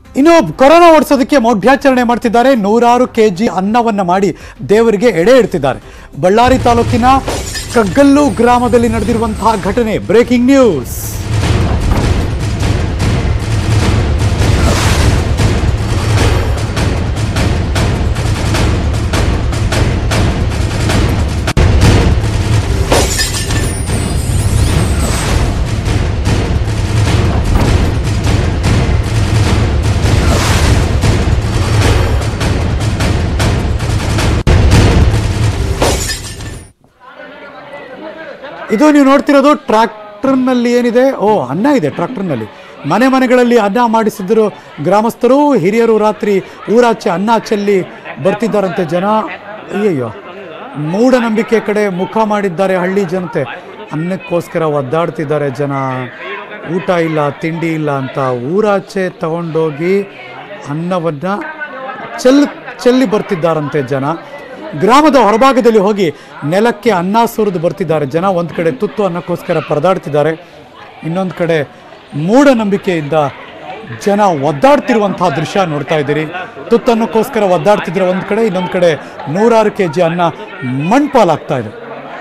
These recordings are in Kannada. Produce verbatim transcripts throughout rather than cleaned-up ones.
ಇನ್ನು ಕೊರೋನಾ ಓಡಿಸೋದಕ್ಕೆ ಮೌಢ್ಯಾಚರಣೆ ಮಾಡ್ತಿದ್ದಾರೆ. ನೂರಾರು ಕೆಜಿ ಅನ್ನವನ್ನ ಮಾಡಿ ದೇವರಿಗೆ ಎಡೆ ಇಡ್ತಿದ್ದಾರೆ. ಬಳ್ಳಾರಿ ತಾಲೂಕಿನ ಕಗ್ಗಲ್ಲು ಗ್ರಾಮದಲ್ಲಿ ನಡೆದಿರುವಂತಹ ಘಟನೆ ಬ್ರೇಕಿಂಗ್ ನ್ಯೂಸ್. ಇದು ನೀವು ನೋಡ್ತಿರೋದು ಟ್ರ್ಯಾಕ್ಟರ್ನಲ್ಲಿ ಏನಿದೆ, ಓ ಅನ್ನ ಇದೆ ಟ್ರ್ಯಾಕ್ಟರ್ನಲ್ಲಿ. ಮನೆ ಮನೆಗಳಲ್ಲಿ ಅನ್ನ ಮಾಡಿಸಿದ್ರು ಗ್ರಾಮಸ್ಥರು, ಹಿರಿಯರು ರಾತ್ರಿ ಊರಾಚೆ ಅನ್ನ ಚೆಲ್ಲಿ ಬರ್ತಿದ್ದಾರಂತೆ ಜನ. ಅಯ್ಯಯ್ಯೋ, ಮೂಢನಂಬಿಕೆ ಕಡೆ ಮುಖ ಮಾಡಿದ್ದಾರೆ ಹಳ್ಳಿ ಜನತೆ. ಅನ್ನಕ್ಕೋಸ್ಕರ ಒದ್ದಾಡ್ತಿದ್ದಾರೆ ಜನ. ಊಟ ಇಲ್ಲ, ತಿಂಡಿ ಇಲ್ಲ ಅಂತ ಊರಾಚೆ ತಗೊಂಡೋಗಿ ಅನ್ನವನ್ನು ಚೆಲ್ ಚೆಲ್ಲಿ ಬರ್ತಿದ್ದಾರಂತೆ ಜನ. ಗ್ರಾಮದ ಹೊರಭಾಗದಲ್ಲಿ ಹೋಗಿ ನೆಲಕ್ಕೆ ಅನ್ನ ಸುರಿದು ಬರ್ತಿದ್ದಾರೆ ಜನ. ಒಂದು ಕಡೆ ತುತ್ತು ಅನ್ನಕ್ಕೋಸ್ಕರ ಪರದಾಡ್ತಿದ್ದಾರೆ, ಇನ್ನೊಂದು ಕಡೆ ಮೂಢನಂಬಿಕೆಯಿಂದ ಜನ ಒದ್ದಾಡ್ತಿರುವಂತಹ ದೃಶ್ಯ ನೋಡ್ತಾ ಇದ್ದೀರಿ. ತುತ್ತನ್ನಕ್ಕೋಸ್ಕರ ಒದ್ದಾಡ್ತಿದ್ರೆ ಒಂದು ಕಡೆ, ಇನ್ನೊಂದು ಕಡೆ ನೂರಾರು ಕೆ ಜಿ ಅನ್ನ ಮಣ್ಪಾಲಾಗ್ತಾ ಇದೆ.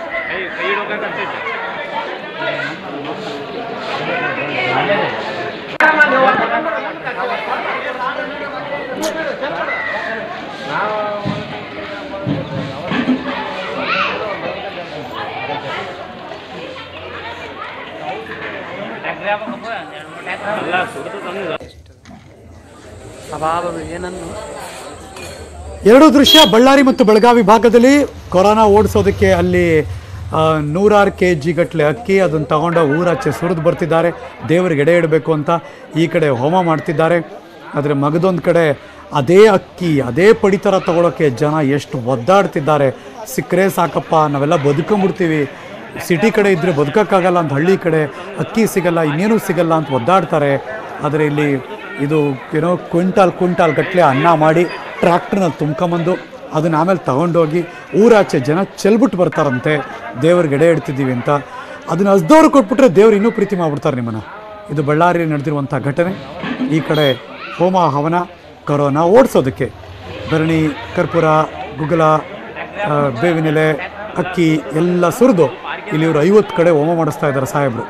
ಎರಡು ದೃಶ್ಯ ಬಳ್ಳಾರಿ ಮತ್ತು ಬೆಳಗಾವಿ ಭಾಗದಲ್ಲಿ ಕೊರೋನಾ ಓಡಿಸೋದಕ್ಕೆ ಅಲ್ಲಿ ನೂರಾರು ಕೆ ಜಿ ಗಟ್ಟಲೆ ಅಕ್ಕಿ ಅದನ್ನು ತಗೊಂಡು ಊರಾಚೆ ಸುರಿದು ಬರ್ತಿದ್ದಾರೆ ದೇವರಿಗೆ ಎಡೆ ಇಡಬೇಕು ಅಂತ. ಈ ಕಡೆ ಹೋಮ ಮಾಡ್ತಿದ್ದಾರೆ. ಆದರೆ ಮಗದೊಂದು ಕಡೆ ಅದೇ ಅಕ್ಕಿ ಅದೇ ಪಡಿತರ ತಗೊಳ್ಳೋಕ್ಕೆ ಜನ ಎಷ್ಟು ಒದ್ದಾಡ್ತಿದ್ದಾರೆ. ಸಿಕ್ಕರೆ ಸಾಕಪ್ಪ, ನಾವೆಲ್ಲ ಬದುಕೊಂಬಿಡ್ತೀವಿ, ಸಿಟಿ ಕಡೆ ಇದ್ದರೆ ಬದುಕೋಕ್ಕಾಗಲ್ಲ ಅಂತ ಹಳ್ಳಿ ಕಡೆ ಅಕ್ಕಿ ಸಿಗಲ್ಲ, ಇನ್ನೇನು ಸಿಗಲ್ಲ ಅಂತ ಒದ್ದಾಡ್ತಾರೆ. ಆದರೆ ಇಲ್ಲಿ ಇದು ಏನೋ ಕ್ವಿಂಟಾಲ್ ಕ್ವಿಂಟಾಲ್ ಗಟ್ಟಲೆ ಅನ್ನ ಮಾಡಿ ಟ್ರ್ಯಾಕ್ಟರ್ನಲ್ಲಿ ತುಂಬ್ಕೊಂಬಂದು ಅದನ್ನು ಆಮೇಲೆ ತಗೊಂಡೋಗಿ ಊರಾಚೆ ಜನ ಚೆಲ್ಬಿಟ್ಟು ಬರ್ತಾರಂತೆ ದೇವ್ರಿಗೆ ಎಡೆ ಇಡ್ತಿದ್ದೀವಿ ಅಂತ. ಅದನ್ನು ಹಸ್ದವ್ರು ಕೊಟ್ಬಿಟ್ರೆ ದೇವ್ರು ಇನ್ನೂ ಪ್ರೀತಿ ಮಾಡಿಬಿಡ್ತಾರೆ ನಿಮ್ಮನ್ನು. ಇದು ಬಳ್ಳಾರಿಯಲ್ಲಿ ನಡೆದಿರುವಂಥ ಘಟನೆ. ಈ ಕಡೆ ಹೋಮ ಹವನ ಕೊರೋನಾ ಓಡಿಸೋದಕ್ಕೆ ಭರಣಿ, ಕರ್ಪೂರ, ಗುಗ್ಗಲ, ಬೇವಿನೆಲೆ, ಅಕ್ಕಿ ಎಲ್ಲ ಸುರಿದು ಇಲ್ಲಿ ಇವರು ಐವತ್ತು ಕಡೆ ಹೋಮ ಮಾಡಿಸ್ತಾ ಇದ್ದಾರೆ ಸಾಹೇಬರು.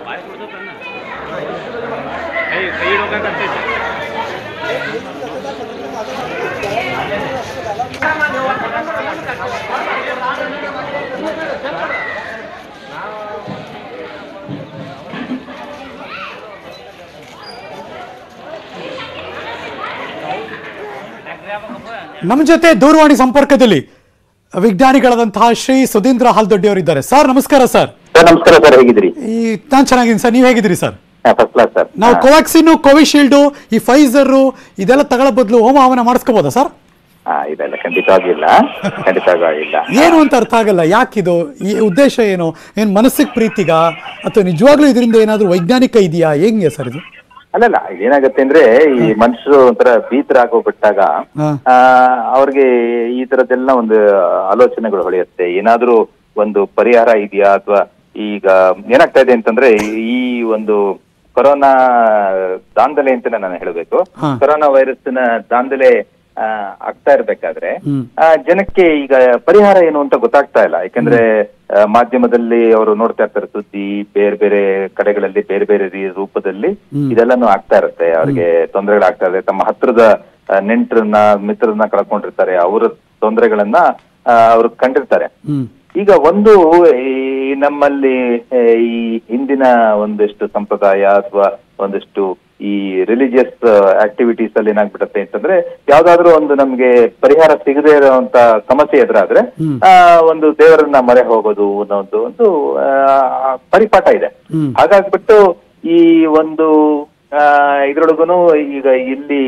ನಮ್ಮ ಜೊತೆ ದೂರವಾಣಿ ಸಂಪರ್ಕದಲ್ಲಿ ವಿಜ್ಞಾನಿಗಳಾದಂತಹ ಶ್ರೀ ಸುಧೀಂದ್ರ ಹಾಲ್ದೊಡ್ಡಿ ಅವರಿದ್ದಾರೆ. ಸರ್ ನಮಸ್ಕಾರ. ಸರ್ ನಮಸ್ಕಾರ ಸರ್, ಹೇಗಿದ್ದೀರಿ? ಈ ನಾನು ಚೆನ್ನಾಗಿದ್ದೀನಿ ಸರ್, ನೀವು ಹೇಗಿದ್ದೀರಿ ಸರ್? First class sir. ನಾವು ಕೋವ್ಯಾಕ್ಸಿನ್, ಕೋವಿಶೀಲ್ಡ್, ಈ ಫೈಸರ್ ಇದೆಲ್ಲ ತಗೊಳ್ಳೋ ಬದಲು ಹೋಮ ಹವನ ಮಾಡಿಸ್ಕೋಬೋದಾ ಸರ್? ಇದೆಲ್ಲ ಖಂಡಿತವಾಗಿಲ್ಲ, ಖಂಡಿತವಾಗಿಲ್ಲ. ಏನು ಅಂತ ಅರ್ಥ ಆಗಲ್ಲ. ಯಾಕಿದು? ಈ ಉದ್ದೇಶ ಏನು? ಏನ್ ಮನಸ್ಸಿಗೆ ಪ್ರೀತಿಗ ಅಥವಾ ನಿಜವಾಗ್ಲೂ ಇದರಿಂದ ಏನಾದ್ರು ವೈಜ್ಞಾನಿಕ ಇದೆಯಾ? ಹೆಂಗೆ ಸರ್ ಇದು? ಅಲ್ಲಲ್ಲ, ಏನಾಗತ್ತೆ ಅಂದ್ರೆ ಈ ಮನುಷ್ಯರು ಒಂಥರ ಭೀತರಾಗೋಗ್ಬಿಟ್ಟಾಗ ಅವ್ರಿಗೆ ಈ ತರದ್ದೆಲ್ಲ ಒಂದು ಆಲೋಚನೆಗಳು ಹೊಳೆಯುತ್ತೆ. ಏನಾದ್ರೂ ಒಂದು ಪರಿಹಾರ ಇದೆಯಾ? ಅಥವಾ ಈಗ ಏನಾಗ್ತಾ ಇದೆ ಅಂತಂದ್ರೆ ಈ ಒಂದು ಕೊರೋನಾ ದಾಂಧಲೆ ಅಂತ ನಾನು ಹೇಳಬೇಕು. ಕೊರೋನಾ ವೈರಸ್ನ ದಾಂಧಲೆ ಆಗ್ತಾ ಇರ್ಬೇಕಾದ್ರೆ ಜನಕ್ಕೆ ಈಗ ಪರಿಹಾರ ಏನು ಅಂತ ಗೊತ್ತಾಗ್ತಾ ಇಲ್ಲ. ಯಾಕಂದ್ರೆ ಮಾಧ್ಯಮದಲ್ಲಿ ಅವರು ನೋಡ್ತಾ ಇರ್ತಾರೆ ಸುದ್ದಿ, ಬೇರೆ ಬೇರೆ ಕಡೆಗಳಲ್ಲಿ ಬೇರೆ ಬೇರೆ ರೂಪದಲ್ಲಿ ಇದೆಲ್ಲಾನು ಆಗ್ತಾ ಇರುತ್ತೆ. ಅವ್ರಿಗೆ ತೊಂದರೆಗಳಾಗ್ತಾ ಇದೆ. ತಮ್ಮ ಹತ್ರದ ನೆಂಟರನ್ನ ಮಿತ್ರರನ್ನ ಕಳ್ಕೊಂಡಿರ್ತಾರೆ, ಅವರ ತೊಂದರೆಗಳನ್ನ ಅವ್ರು ಕಂಡಿರ್ತಾರೆ. ಈಗ ಒಂದು ಈ ನಮ್ಮಲ್ಲಿ ಈ ಹಿಂದಿನ ಒಂದಿಷ್ಟು ಸಂಪ್ರದಾಯ ಅಥವಾ ಒಂದಿಷ್ಟು ಈ ರಿಲಿಜಿಯಸ್ ಆಕ್ಟಿವಿಟೀಸ್ ಅಲ್ಲಿ ಏನಾಗ್ಬಿಡತ್ತೆ ಅಂತಂದ್ರೆ ಯಾವ್ದಾದ್ರು ಒಂದು ನಮ್ಗೆ ಪರಿಹಾರ ಸಿಗದೆ ಇರುವಂತ ಸಮಸ್ಯೆ ಎದುರಾದ್ರೆ ಆ ಒಂದು ದೇವರನ್ನ ಮೊರೆ ಹೋಗೋದು ಅನ್ನೋದು ಒಂದು ಪರಿಪಾಠ ಇದೆ. ಹಾಗಾಗ್ಬಿಟ್ಟು ಈ ಒಂದು ಆ ಇದ್ರೊಳಗುನು ಈಗ ಇಲ್ಲಿ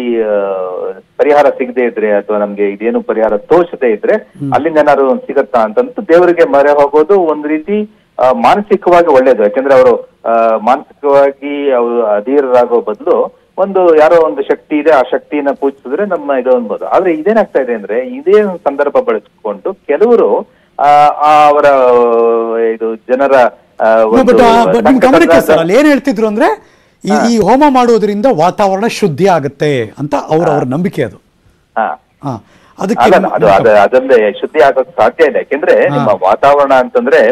ಪರಿಹಾರ ಸಿಗದೆ ಇದ್ರೆ ಅಥವಾ ನಮ್ಗೆ ಇದೇನು ಪರಿಹಾರ ತೋಚದೆ ಇದ್ರೆ ಅಲ್ಲಿಂದ ಏನಾದ್ರು ಸಿಗತ್ತಾ ಅಂತಂದು ದೇವರಿಗೆ ಮೊರೆ ಹೋಗೋದು ಒಂದು ರೀತಿ ಮಾನಸಿಕವಾಗಿ ಒಳ್ಳೇದು. ಯಾಕಂದ್ರೆ ಅವರು ಮಾನಸಿಕವಾಗಿ ಅವರು ಅಧೀರರಾಗೋ ಬದಲು ಒಂದು ಯಾರೋ ಒಂದು ಶಕ್ತಿ ಇದೆ, ಆ ಶಕ್ತಿಯನ್ನ ಪೂಜಿಸಿದ್ರೆ ನಮ್ಮ ಇದು ಅನ್ಬೋದು. ಆದ್ರೆ ಇದೇನಾಗ್ತಾ ಇದೆ ಅಂದ್ರೆ ಇದೇ ಸಂದರ್ಭ ಬಳಸಿಕೊಂಡು ಕೆಲವರು ಆ ಅವರ ಇದು ಜನರ ಗಮನಕ್ಕೆ ಸರ್ ಅಲ್ಲಿ ಏನ್ ಹೇಳ್ತಿದ್ರು ಅಂದ್ರೆ ಈ ಈ ಹೋಮ ಮಾಡುವುದರಿಂದ ವಾತಾವರಣ ಶುದ್ಧಿ ಆಗುತ್ತೆ ಅಂತ ಅವ್ರ ಅವ್ರ ನಂಬಿಕೆ ಅದು. ಹಾ ಹಾ ಅದಕ್ಕೆ ಅದು ಅದಲ್ಲದೆ ಶುದ್ಧಿ ಆಗೋಕ್ ಸಾಧ್ಯ ಇಲ್ಲ. ಯಾಕೆಂದ್ರೆ ನಿಮ್ಮ ವಾತಾವರಣ ಅಂತಂದ್ರೆ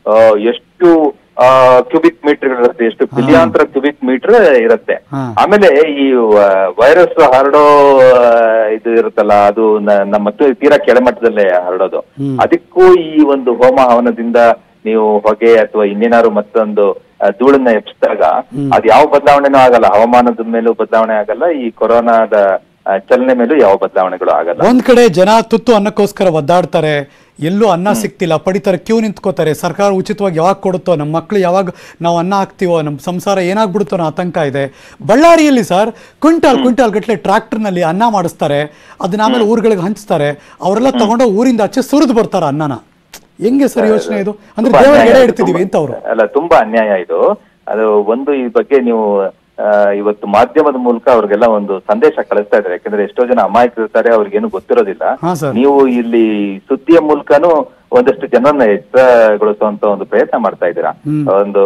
ಎಷ್ಟು ಕ್ಯೂಬಿಕ್ ಮೀಟರ್ ಇರುತ್ತೆ, ಎಷ್ಟು ಬಿಲಿಯಾಂತರ ಕ್ಯೂಬಿಕ್ ಮೀಟರ್ ಇರುತ್ತೆ. ಆಮೇಲೆ ಈ ವೈರಸ್ ಹರಡೋ ಇದು ಇರುತ್ತಲ್ಲ, ಅದು ನಮ್ಮ ತೀರಾ ಕೆಳಮಟ್ಟದಲ್ಲೇ ಹರಡೋದು. ಅದಕ್ಕೂ ಈ ಒಂದು ಹೋಮ ಹವನದಿಂದ ನೀವು ಹೊಗೆ ಅಥವಾ ಇನ್ನೇನಾದ್ರು ಮತ್ತೊಂದು ಧೂಳನ್ನ ಎಬ್ಸಿದಾಗ ಅದು ಯಾವ ಬದಲಾವಣೆನೂ ಆಗಲ್ಲ. ಹವಾಮಾನದ ಮೇಲೂ ಬದಲಾವಣೆ ಆಗಲ್ಲ, ಈ ಕೊರೋನಾದ ಚಲನೆ ಮೇಲೂ ಯಾವ ಬದಲಾವಣೆಗಳು ಆಗಲ್ಲ. ಒಂದ್ ಕಡೆ ಜನ ತುತ್ತು ಅನ್ನಕ್ಕೋಸ್ಕರ ಒದ್ದಾಡ್ತಾರೆ, ಎಲ್ಲೂ ಅನ್ನ ಸಿಕ್ತಿಲ್ಲ, ಪಡಿತಾರೆ, ಕ್ಯೂ ನಿಂತ್ಕೋತಾರೆ. ಸರ್ಕಾರ ಉಚಿತವಾಗಿ ಯಾವಾಗ ಕೊಡುತ್ತೋ, ನಮ್ಮ ಮಕ್ಳು ಯಾವಾಗ ನಾವು ಅನ್ನ ಹಾಕ್ತೀವೋ, ನಮ್ಮ ಸಂಸಾರ ಏನಾಗ್ಬಿಡುತ್ತೋ ಅನ್ನೋ ಆತಂಕ ಇದೆ. ಬಳ್ಳಾರಿಯಲ್ಲಿ ಸರ್ ಕ್ವಿಂಟಾಲ್ ಕ್ವಿಂಟಾಲ್ ಗಟ್ಟಲೆ ಟ್ರಾಕ್ಟರ್ನಲ್ಲಿ ಅನ್ನ ಮಾಡಿಸ್ತಾರೆ, ಅದನ್ನ ಆಮೇಲೆ ಊರುಗಳಿಗೆ ಹಂಚ್ತಾರೆ. ಅವರೆಲ್ಲ ತಗೊಂಡು ಊರಿಂದ ಆಚೆ ಸುರಿದು ಬರ್ತಾರೆ ಅನ್ನನ. ಹೆಂಗೆ ಸರ್ ಯೋಚನೆ ಇದು? ಅಂದ್ರೆ ದೇವರಿಗೆ ಎಡೆ ಇಡ್ತಿದೀವಿ ಅಂತ ಅವರು. ಅಲ್ಲ, ತುಂಬಾ ಅನ್ಯಾಯ ಇದು. ಅದು ಒಂದು ಈ ಬಗ್ಗೆ ನೀವು ಇವತ್ತು ಮಾಧ್ಯಮದ ಮೂಲಕ ಅವ್ರಿಗೆಲ್ಲ ಒಂದು ಸಂದೇಶ ಕಳಿಸ್ತಾ ಇದ್ದಾರೆ. ಯಾಕಂದ್ರೆ ಎಷ್ಟೋ ಜನ ಅಮಾಯಕರಿರ್ತಾರೆ, ಅವ್ರಿಗೇನು ಗೊತ್ತಿರೋದಿಲ್ಲ. ನೀವು ಇಲ್ಲಿ ಸುದ್ದಿಯ ಮೂಲಕನೂ ಒಂದಷ್ಟು ಜನರನ್ನ ಎಚ್ಚರಗೊಳಿಸುವಂತ ಒಂದು ಪ್ರಯತ್ನ ಮಾಡ್ತಾ ಇದ್ದೀರಾ. ಒಂದು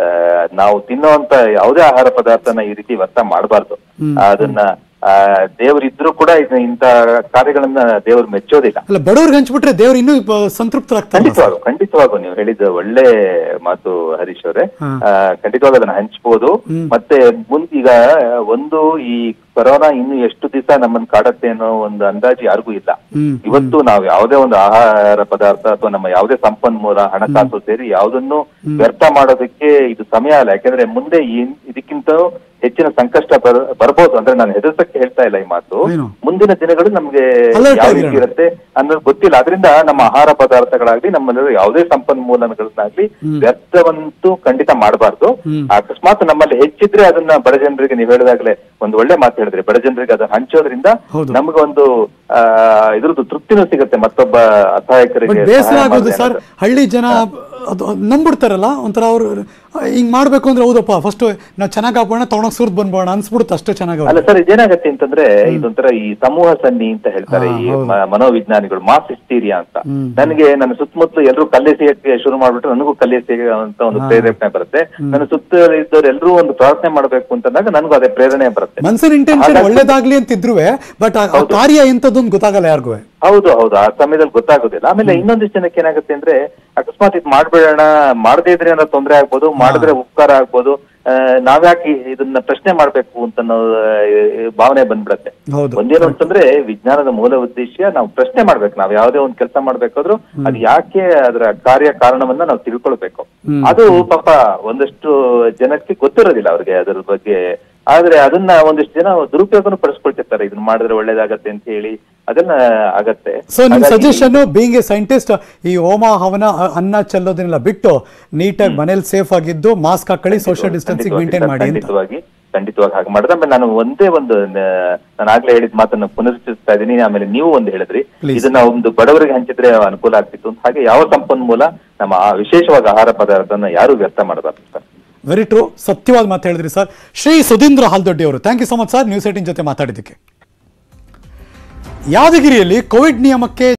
ನಾವು ತಿನ್ನುವಂತ ಯಾವುದೇ ಆಹಾರ ಪದಾರ್ಥನ ಈ ರೀತಿ ವ್ಯರ್ಥ ಮಾಡಬಾರ್ದು. ಅದನ್ನ ದೇವರಿದ್ರು ಕೂಡ ಇಂತ ಕಾರ್ಯಗಳನ್ನ ದೇವ್ರು ಮೆಚ್ಚೋದಿಲ್ಲ. ಅಲ್ಲ, ಬಡವ್ರಿಗೆ ಹಂಚ್ಬಿಟ್ರೆ ದೇವ್ರು ಇನ್ನೂ ಸಂತೃಪ್ತರಾಗ್ತಾರೆ. ಖಂಡಿತವಾಗೂ ಖಂಡಿತವಾಗೂ ನೀವು ಹೇಳಿದ ಒಳ್ಳೆ ಮಾತು ಹರೀಶ್ ಅವರೇ. ಖಂಡಿತವಾಗ ಅದನ್ನ ಹಂಚ್ಬೋದು. ಮತ್ತೆ ಮುಂದೀಗ ಒಂದು ಈ ಕೊರೋನಾ ಇನ್ನು ಎಷ್ಟು ದಿವಸ ನಮ್ಮನ್ನ ಕಾಡತ್ತೆ ಅನ್ನೋ ಒಂದು ಅಂದಾಜು ಯಾರಿಗೂ ಇಲ್ಲ. ಇವತ್ತು ನಾವು ಯಾವುದೇ ಒಂದು ಆಹಾರ ಪದಾರ್ಥ ಅಥವಾ ನಮ್ಮ ಯಾವುದೇ ಸಂಪನ್ಮೂಲ, ಹಣಕಾಸು ಸೇರಿ ಯಾವುದನ್ನು ವ್ಯರ್ಥ ಮಾಡೋದಕ್ಕೆ ಇದು ಸಮಯ ಅಲ್ಲ. ಯಾಕಂದ್ರೆ ಮುಂದೆ ಇದಕ್ಕಿಂತ ಹೆಚ್ಚಿನ ಸಂಕಷ್ಟ ಬರ್ಬೋದು. ಅಂದ್ರೆ ನಾನು ಹೆದರ್ಸಕ್ಕೆ ಹೇಳ್ತಾ ಇಲ್ಲ ಈ ಮಾತು. ಮುಂದಿನ ದಿನಗಳು ನಮ್ಗೆ ಯಾವ ರೀತಿ ಇರುತ್ತೆ ಅನ್ನೋದು ಗೊತ್ತಿಲ್ಲ. ಅದರಿಂದ ನಮ್ಮ ಆಹಾರ ಪದಾರ್ಥಗಳಾಗ್ಲಿ, ನಮ್ಮಲ್ಲಿ ಯಾವುದೇ ಸಂಪನ್ಮೂಲಗಳನ್ನಾಗ್ಲಿ ವ್ಯರ್ಥವಂತೂ ಖಂಡಿತ ಮಾಡಬಾರ್ದು. ಅಕಸ್ಮಾತ್ ನಮ್ಮಲ್ಲಿ ಹೆಚ್ಚಿದ್ರೆ ಅದನ್ನ ಬಡ ಜನರಿಗೆ, ನೀವು ಹೇಳಿದಾಗ್ಲೇ ಒಂದು ಒಳ್ಳೆ ಮಾತು ಹೇಳಿದ್ರೆ, ಬಡ ಜನರಿಗೆ ಅದನ್ನ ಹಂಚೋದ್ರಿಂದ ನಮ್ಗೆ ಒಂದು ಆ ಇದ್ರದ್ದು ತೃಪ್ತಿನೂ ಸಿಗುತ್ತೆ. ಮತ್ತೊಬ್ಬ ಅಸಹಾಯಕರಿಗೆ ಬೇಸರ ಆಗೋದು ಸರ್. ಹಳ್ಳಿ ಜನ ಅದು ನಂಬಿಡ್ತಾರಲ್ಲ, ಒಂಥರ ಅವ್ರು ಹಿಂಗ್ ಮಾಡ್ಬೇಕು ಅಂದ್ರೆ ಹೌದಪ್ಪ ಫಸ್ಟ್ ನಾವು ಚೆನ್ನಾಗಿ ಹಾಕೋಣ, ತಗೊಂಡೋಗಿ ಸುರ್ದ್ ಬಂದ್ಬೋಣ ಅನ್ಸ್ಬಿಡುತ್ತೆ. ಅಷ್ಟೇ ಚೆನ್ನಾಗಿ. ಅಲ್ಲ ಸರ್, ಇದೇನಾಗತ್ತೆ ಅಂತಂದ್ರೆ ಇದೊಂಥರ ಈ ಸಮೂಹ ಸನ್ನಿ ಅಂತ ಹೇಳ್ತಾರೆ ಈ ಮನೋವಿಜ್ಞಾನಿಗಳು, ಮಾಸ್ ಹಿಸ್ಟೀರಿಯಾ ಅಂತ. ನನಗೆ ನನ್ನ ಸುತ್ತಮುತ್ತಲು ಎಲ್ಲರೂ ಕಲ್ಲೆಸೆಯಕ್ಕೆ ಶುರು ಮಾಡ್ಬಿಟ್ರೆ ನನಗೂ ಕಲ್ಲೆಸೆಯುವಂತ ಒಂದು ಪ್ರೇರೇಪಣೆ ಬರುತ್ತೆ. ನನ್ನ ಸುತ್ತ ಇದ್ದವ್ರು ಎಲ್ಲರೂ ಒಂದು ಪ್ರಾರ್ಥನೆ ಮಾಡ್ಬೇಕು ಅಂತಂದಾಗ ನನಗೂ ಅದೇ ಪ್ರೇರಣೆ ಬರುತ್ತೆ. ಮನ್ಸಿನ ಇಂಟೆನ್ಷನ್ ಒಳ್ಳೇದಾಗ್ಲಿ ಅಂತಿದ್ರು, ಬಟ್ ಕಾರ್ಯ ಎಂತದೊಂದು ಗೊತ್ತಾಗಲ್ಲ ಯಾರಿಗೂ. ಹೌದು ಹೌದು ಆ ಸಮಯದಲ್ಲಿ ಗೊತ್ತಾಗೋದಿಲ್ಲ. ಆಮೇಲೆ ಇನ್ನೊಂದಿಷ್ಟು ಜನಕ್ಕೆ ಏನಾಗುತ್ತೆ ಅಂದ್ರೆ, ಅಕಸ್ಮಾತ್ ಇದು ಮಾಡ್ಬೇಡೋಣ, ಮಾಡದೇ ಇದ್ರೆ ಏನೋ ತೊಂದರೆ ಆಗ್ಬೋದು, ಮಾಡಿದ್ರೆ ಉಪಕಾರ ಆಗ್ಬೋದು, ನಾವ್ಯಾಕೆ ಇದನ್ನ ಪ್ರಶ್ನೆ ಮಾಡ್ಬೇಕು ಅಂತ ಭಾವನೆ ಬಂದ್ಬಿಡತ್ತೆ. ಒಂದೇನು ಅಂತಂದ್ರೆ, ವಿಜ್ಞಾನದ ಮೂಲ ಉದ್ದೇಶ ನಾವು ಪ್ರಶ್ನೆ ಮಾಡ್ಬೇಕು. ನಾವ್ ಯಾವ್ದೇ ಒಂದ್ ಕೆಲಸ ಮಾಡ್ಬೇಕಾದ್ರೂ ಅದು ಯಾಕೆ, ಅದರ ಕಾರ್ಯ ಕಾರಣವನ್ನ ನಾವು ತಿಳ್ಕೊಳ್ಬೇಕು. ಅದು ಪಾಪ ಒಂದಷ್ಟು ಜನಕ್ಕೆ ಗೊತ್ತಿರೋದಿಲ್ಲ ಅವ್ರಿಗೆ ಅದ್ರ ಬಗ್ಗೆ. ಆದ್ರೆ ಅದನ್ನ ಒಂದಿಷ್ಟು ಜನ ದುರುಪಯೋಗನೂ ಪಡಿಸ್ಕೊಳ್ತಿರ್ತಾರೆ, ಇದನ್ನ ಮಾಡಿದ್ರೆ ಒಳ್ಳೇದಾಗತ್ತೆ ಅಂತ ಹೇಳಿ. ಅದನ್ನ ಆಗತ್ತೆ. ಸೊ ನಿಮ್ ಸಜೆಷನ್ ಬೀಯಿಂಗ್ ಎ ಸೈಂಟಿಸ್ಟ್, ಈ ಹೋಮ ಹವನ ಅನ್ನ ಚೆಲ್ಲೋದನ್ನೆಲ್ಲ ಬಿಟ್ಟು ನೀಟಾಗಿ ಮನೇಲಿ ಸೇಫ್ ಆಗಿದ್ದು ಮಾಸ್ಕ್ ಹಾಕೊಳ್ಳಿ, ಸೋಷಿಯಲ್ ಡಿಸ್ಟೆನ್ಸಿಂಗ್ ಮೇಂಟೈನ್ ಮಾಡಿ. ಖಂಡಿತವಾಗಿ ಖಂಡಿತವಾಗಿ ಹಾಗೆ ಮಾಡಿದ್ರೆ. ಆಮೇಲೆ ನಾನು ಒಂದೇ ಒಂದು ನಾನು ಆಗ್ಲೇ ಹೇಳಿದ ಮಾತನ್ನ ಪುನರುಚ್ಚರಿಸ್ತಾ ಇದ್ದೀನಿ. ಆಮೇಲೆ ನೀವು ಒಂದು ಹೇಳಿದ್ರಿ, ಇದನ್ನ ಒಂದು ಬಡವರಿಗೆ ಹಂಚಿದ್ರೆ ಅನುಕೂಲ ಆಗ್ತಿತ್ತು ಅಂತ. ಹಾಗೆ ಯಾವ ಸಂಪನ್ಮೂಲ ನಮ್ಮ ವಿಶೇಷವಾಗಿ ಆಹಾರ ಪದಾರ್ಥನ ಯಾರು ವ್ಯರ್ಥ ಮಾಡಬಾರ್ದು ಸರ್. ವೆರಿ ಟ್ರೂ, ಸತ್ಯವಾದ ಮಾತು ಹೇಳಿದ್ರಿ ಸರ್. ಶ್ರೀ ಸುಧೀಂದ್ರ ಹಾಲ್ದೊಡ್ಡಿ ಅವರು, thank you so much sir news eighteen ಜೊತೆ ಮಾತಾಡಿದ್ದಕ್ಕೆ. ಯಾದಗಿರಿಯಲ್ಲಿ ಕೋವಿಡ್ ನಿಯಮಕ್ಕೆ